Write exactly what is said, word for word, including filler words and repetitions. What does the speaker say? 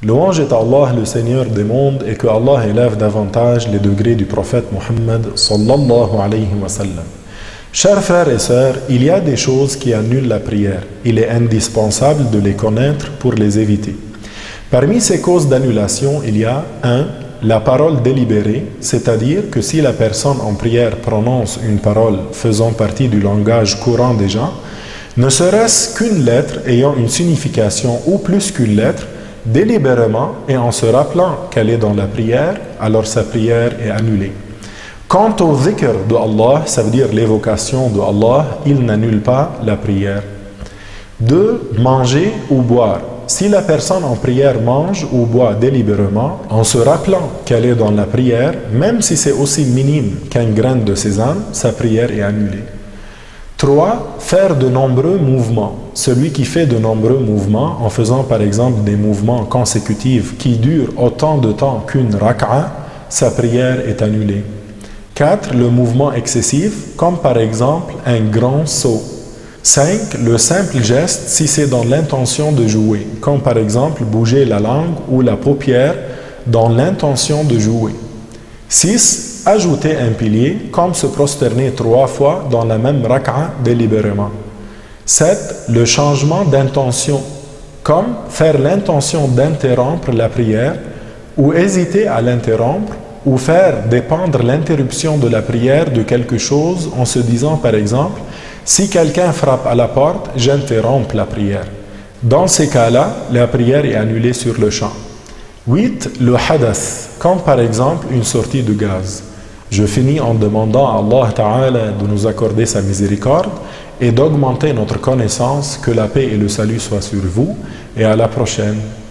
Louange est à Allah, le Seigneur des mondes, et que Allah élève davantage les degrés du prophète Muhammad sallallahu alayhi wa sallam. Chers frères et sœurs, il y a des choses qui annulent la prière. Il est indispensable de les connaître pour les éviter. Parmi ces causes d'annulation, il y a un, la parole délibérée, c'est-à-dire que si la personne en prière prononce une parole faisant partie du langage courant des gens, ne serait-ce qu'une lettre ayant une signification ou plus qu'une lettre, délibérément et en se rappelant qu'elle est dans la prière, alors sa prière est annulée. Quant au dhikr de Allah, ça veut dire l'évocation de Allah, il n'annule pas la prière. deux. Manger ou boire. Si la personne en prière mange ou boit délibérément, en se rappelant qu'elle est dans la prière, même si c'est aussi minime qu'un grain de sésame, sa prière est annulée. trois. Faire de nombreux mouvements. Celui qui fait de nombreux mouvements, en faisant par exemple des mouvements consécutifs qui durent autant de temps qu'une rak'a, sa prière est annulée. quatre. Le mouvement excessif, comme par exemple un grand saut. cinq. Le simple geste si c'est dans l'intention de jouer, comme par exemple bouger la langue ou la paupière dans l'intention de jouer. six. Ajouter un pilier, comme se prosterner trois fois dans la même rak'a délibérément. sept. Le changement d'intention, comme faire l'intention d'interrompre la prière ou hésiter à l'interrompre ou faire dépendre l'interruption de la prière de quelque chose en se disant par exemple « Si quelqu'un frappe à la porte, j'interromps la prière ». Dans ces cas-là, la prière est annulée sur le champ. huit. Le hadath, comme par exemple une sortie de gaz. Je finis en demandant à Allah Ta'ala de nous accorder sa miséricorde et d'augmenter notre connaissance, que la paix et le salut soient sur vous, et à la prochaine.